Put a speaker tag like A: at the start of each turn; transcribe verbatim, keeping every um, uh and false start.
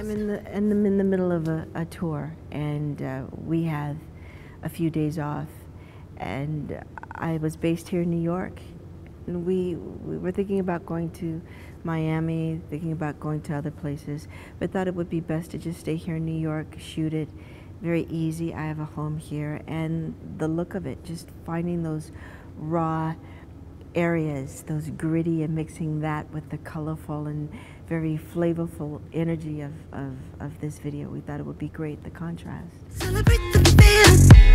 A: I'm in the, in the, in the middle of a, a tour, and uh, we have a few days off. And I was based here in New York, and we, we were thinking about going to Miami, thinking about going to other places, but thought it would be best to just stay here in New York, shoot it. Very easy. I have a home here, and the look of it, just finding those raw areas, those gritty, and mixing that with the colorful and very flavorful energy of, of, of this video. We thought it would be great, the contrast.
B: Celebrate the